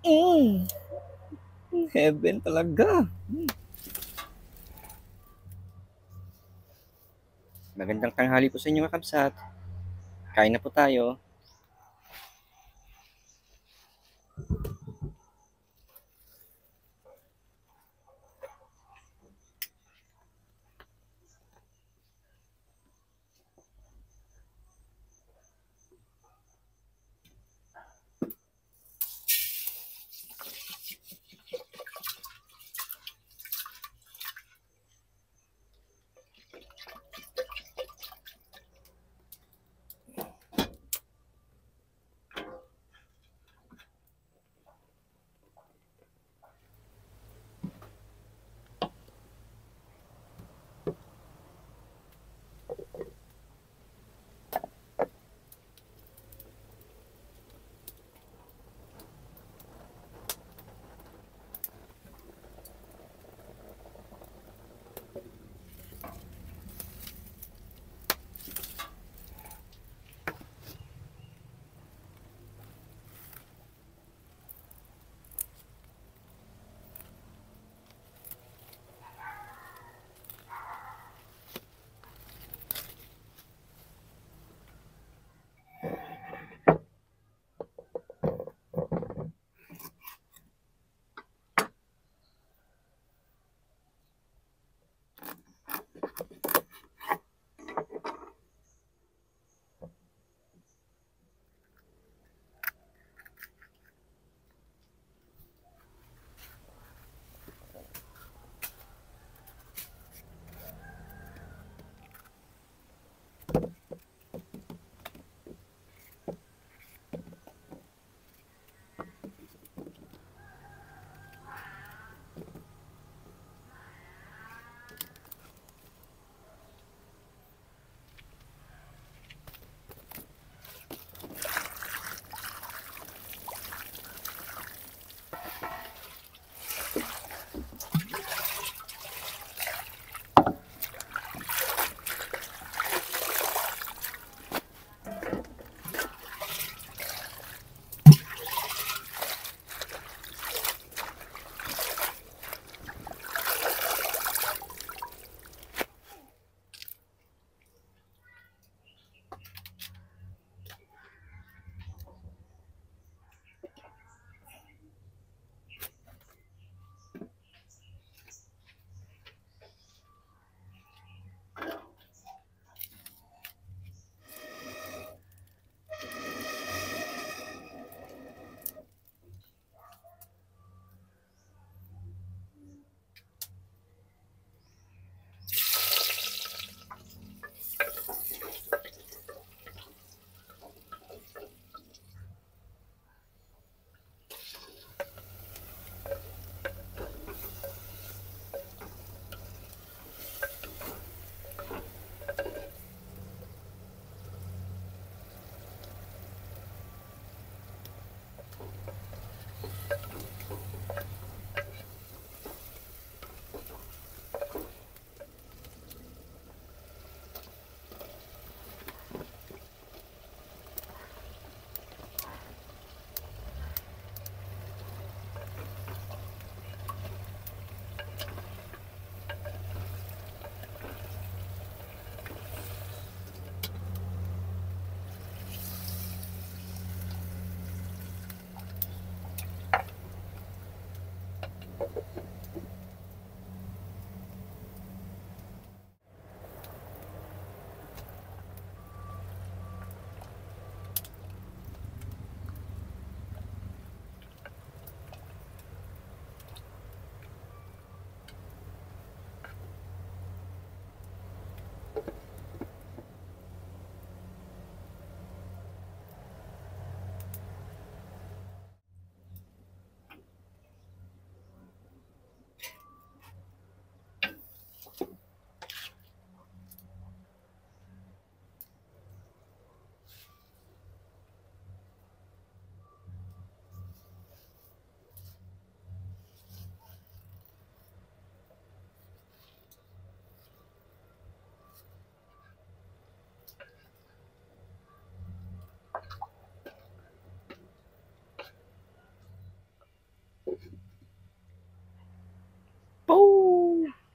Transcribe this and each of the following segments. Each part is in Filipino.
Mm. Heaven talaga. Magandang tanghali po sa inyo mga kabsat. Kain na po tayo.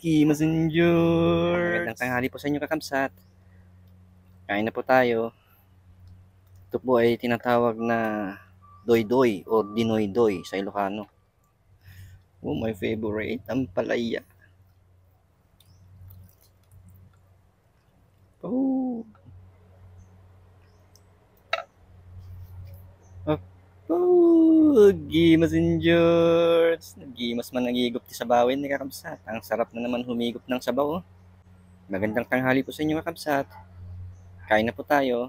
Pogi Messenger. Magandang tanghali po sa inyo kakabsat. Kain na po tayo. Ito po ay tinatawag na doy-doy o dinoy-doy sa Ilocano. Oh, my favorite, ang palaya. Oh. Pogi Messenger. Nagimas man nagigop ti sabawin ni kakabsat. Ang sarap na naman humigop ng sabaw. Oh. Magandang tanghali po sa inyo kakabsat. Kain na po tayo.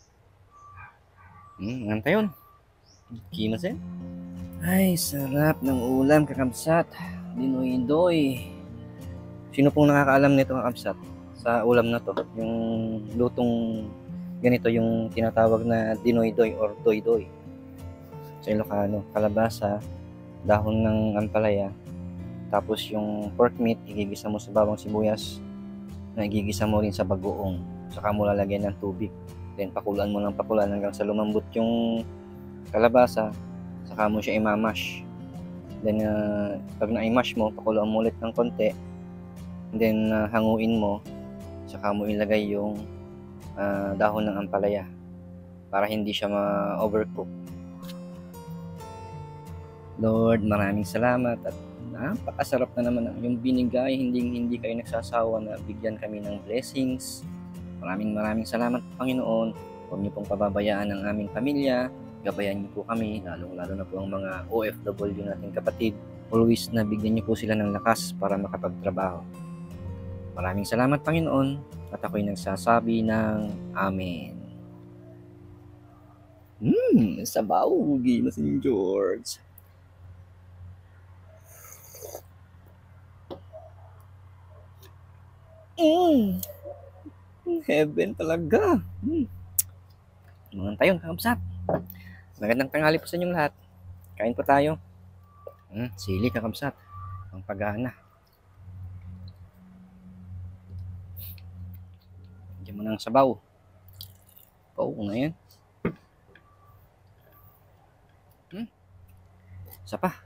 Nganta yun. Gimas eh. Ay, sarap ng ulam kakabsat. Dinoy-doy. Sino pong nakakaalam nito kakabsat? Sa ulam na to. Yung lutong ganito yung tinatawag na dinoy-doy or doy-doy. Sa Ilocano, kalabasa, dahon ng ampalaya, tapos yung pork meat, igigisa mo sa bawang sibuyas, na igigisa mo rin sa bagoong, saka mo lalagyan ng tubig, then pakulaan mo ng pakulaan hanggang sa lumambot yung kalabasa, saka mo siya imamash, then pag na-imash mo, pakulaan mo ulit ng konti, and then hanguin mo, saka mo ilagay yung dahon ng ampalaya para hindi siya ma-overcook. Lord, maraming salamat at napakasarap na naman yung binigay. Hindi kayo nagsasawa na bigyan kami ng blessings. Maraming salamat, Panginoon. Huwag niyo pong pababayaan ang aming pamilya. Gabayan niyo po kami, lalo na po ang mga OFW nating kapatid. Always na bigyan niyo po sila ng lakas para makapagtrabaho. Maraming salamat, Panginoon, at ako'y nagsasabi ng Amen. Sabaw, Pogi Messenger. Heaven talaga. Mga tayo, kakabsat. Magandang tanghali po sa inyong lahat. Kain po tayo. Sili, kakabsat. Ang pagana. Diyan mo ng sabaw. Oo na yan. Isa pa.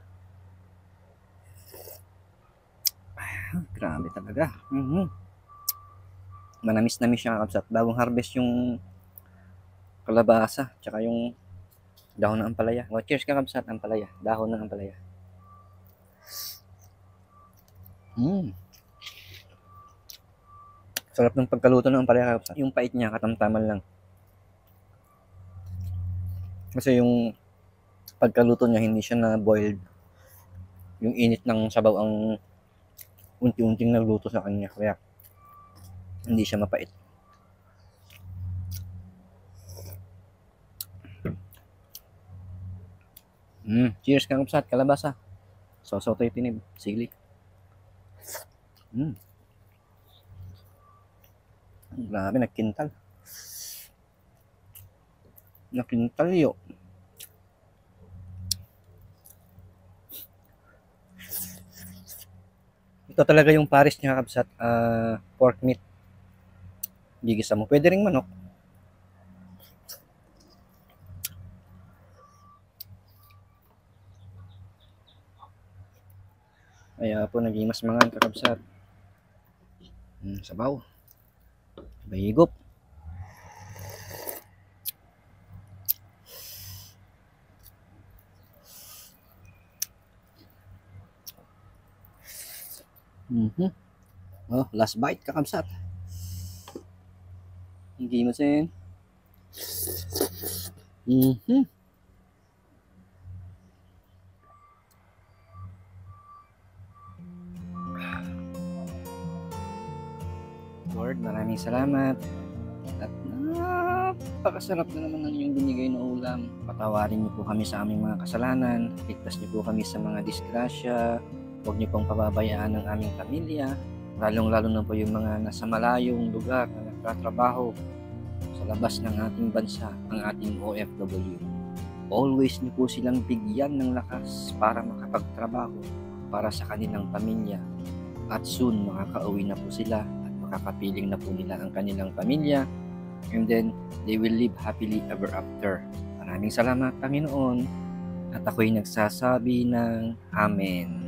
Grabe talaga. Manamis-namis siya kakabsat. Bagong harvest yung kalabasa, tsaka yung dahon ng ampalaya. Cheers kakabsat, ampalaya. Dahon ng ampalaya. Sarap ng pagkaluto ng ampalaya kakabsat. Yung pait niya, katamtaman lang. Kasi yung pagkaluto niya, hindi siya na boiled. Yung init ng sabaw ang unti-unting nagluto sa kanya. Kaya hindi siya mapait. Cheers kakabsat, kalabasa. Sausaw tayo tinib, sili. Grabe, nagkintal. Nakintal yo. Ito talaga yung pares niya kakabsat, pork meat. Gigisa mo. Pwede ring manok. Kaya po naging mas mangan kakabsat. Sabaw. Bayigop. Oh, last bite kakabsat. Hindi mo sin. Lord, maraming salamat. At napakasarap na naman ng inyong binigay na ulam. Patawarin niyo po kami sa aming mga kasalanan. Ligtas niyo po kami sa mga disgrasya. Huwag niyo pong pababayaan ang aming pamilya. Lalong-lalo na po yung mga nasa malayong lugar na nagtatrabaho sa labas ng ating bansa, ang ating OFW. Always niyo po silang bigyan ng lakas para makapagtrabaho para sa kanilang pamilya. At soon, makakauwi na po sila at makakapiling na po nila ang kanilang pamilya. And then, they will live happily ever after. Maraming salamat, Panginoon. At ako'y nagsasabi ng Amen.